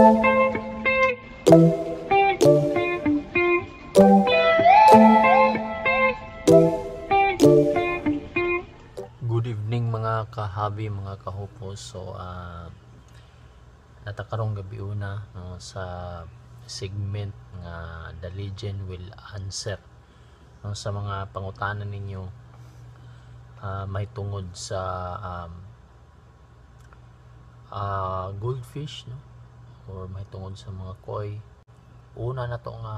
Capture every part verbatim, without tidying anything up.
Good evening mga kahabi, mga kahupos. So uh, natakarong gabi una no, sa segment nga The Legend Will Answer no, sa mga pangutanan ninyo uh, may tungod sa um, uh, goldfish no, or may tungod sa mga koi. Una na to nga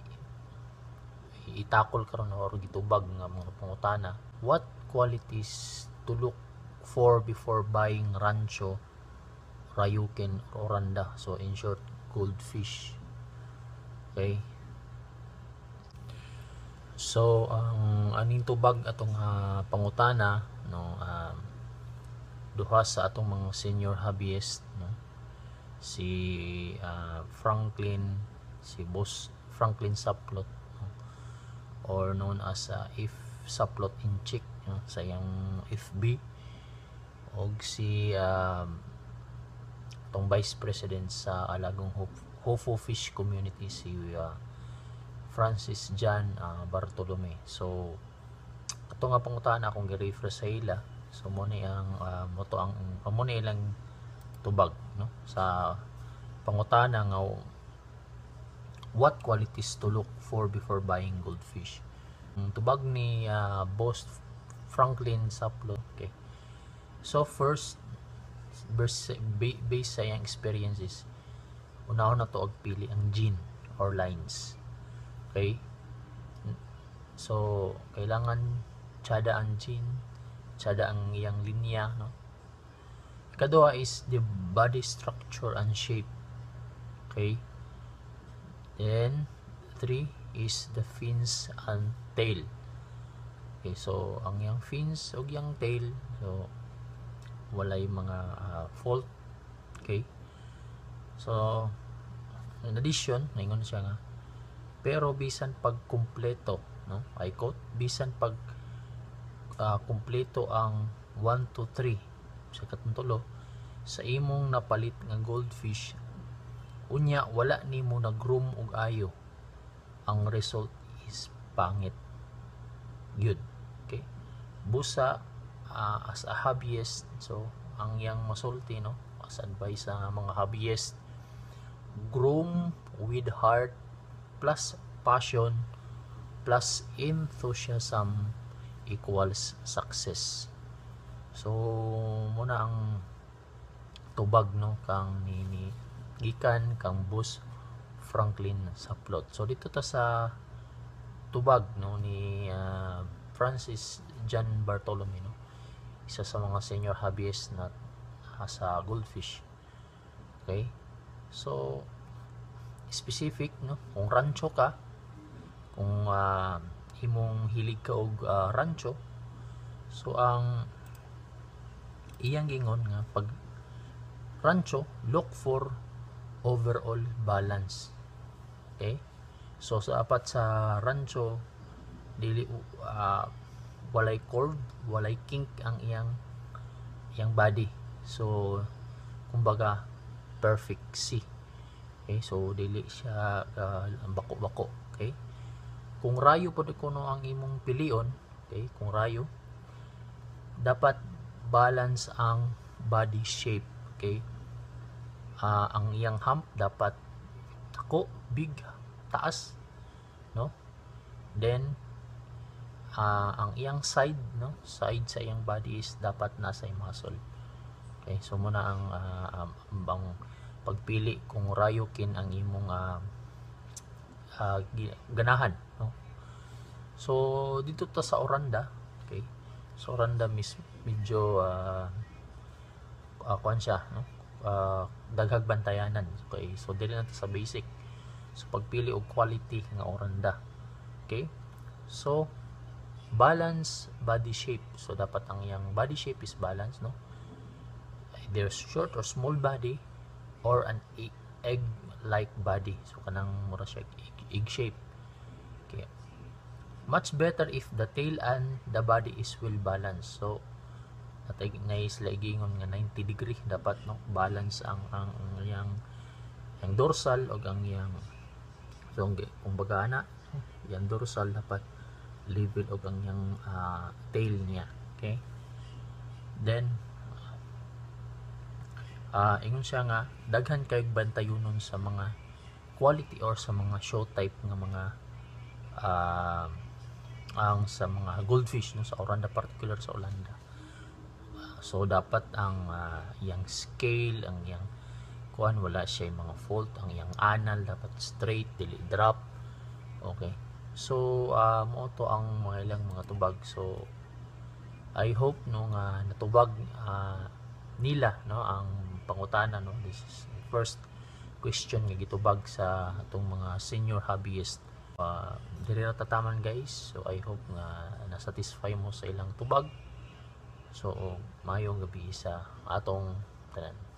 itakol karon or gitubag nga mga pangutana. What qualities to look for before buying rancho, rayukin, or oranda? So in short, goldfish. Okay. So ang aning tubag atong uh, pangutana no, um, duha sa atong mga senior hobbyist no, si uh, Franklin, si Boss Franklin Saplot no, or known as uh, if Saplot in Chick no, sa iyang F B, og si um, tong Vice President sa Alagong Hofo Fish Community, si uh, Francis John uh, Bartolome. So ato nga pangutana akong gi-refer sa ila. So mo ni ang uh, moto ang mo ni ilang tubag no sa pangutana nga what qualities to look for before buying goldfish. Ang tubag ni uh, Boss Franklin Saplot. Okay. So first, based sa iyang experiences, una na to og pili ang gene or lines. Okay? So kailangan tsada ang gene, tsada ang iyang linya no. Ikaduha is the body structure and shape. Okay? Then three is the fins and tail. Okay, so ang yang fins ug yang tail, so walay mga uh, fault. Okay, so in addition naingon siya nga pero bisan pag kumpleto no, I quote, bisan pag uh, kumpleto ang one to three sa katuntulo sa imong napalit nga goldfish, unya wala nimo nag-groom og ayo, ang result is pangit good. Okay, busa uh, as a hobbyist, so ang yang masulti no as advice sa mga hobbyist, groom with heart plus passion plus enthusiasm equals success. So muna ang tubag no kang ni, ni gikan kang Boss Franklin Saplot. So dito ta sa tubag no ni uh, Francis John Bartolome no, isa sa mga senior hobbyist na uh, sa goldfish. Okay, so specific no, kung rancho ka, kung uh, imong hilig ka og uh, rancho, so ang iyang gingon nga pag rancho, look for overall balance. Okay, so sa apat sa rancho dili uh, walay curve, walay kink ang iyang iyang body, so kumbaga perfect C. Okay, so dili siya uh, bako-bako. Okay, kung rayo pod kuno ang imong pilion, okay, kung rayo dapat balance ang body shape. Okay, uh, ang iyang hump dapat ako big taas no, then uh, ang iyang side no, side sa iyang body is dapat nasa iyang muscle. Okay, so muna ang uh, um, ang pagpili kung rayukin ang imong uh, uh, ganahan no. So dito ta sa oranda. Okay, so oranda mis medyo uh, uh, kuan siya no, uh, daghag bantayanan. Okay, so dili na ta sa basic. So pagpili og quality nga oranda. Okay, so balance body shape, so dapat ang iyang body shape is balance no, either short or small body or an egg like body, so kanang mura siya egg, egg shape. Okay, much better if the tail and the body is well balanced. So natay na isla igingon nga ninety degree dapat no balance ang ang yang ang dorsal o ang yang so kumbaga ana yang dorsal dapat level og ang yang uh, tail niya. Okay, then uh, ingon siya nga daghan kay bantayonon sa mga quality or sa mga show type nga mga uh, ang sa mga goldfish no sa Oranda, particular sa Oranda. Uh, so dapat ang uh, yang scale, ang yang kuan wala siya mga fault, ang yang anal dapat straight, dili drop. Okay, so uh, mo to ang mga ilang mga tubag. So I hope no nga natubag uh, nila no ang pangutana no. This is the first question nga gitubag sa atong mga senior hobbyist. Uh, diri ra tataman guys. So I hope nga na-satisfy mo sa ilang tubag. So mayong gabi sa atong tanan.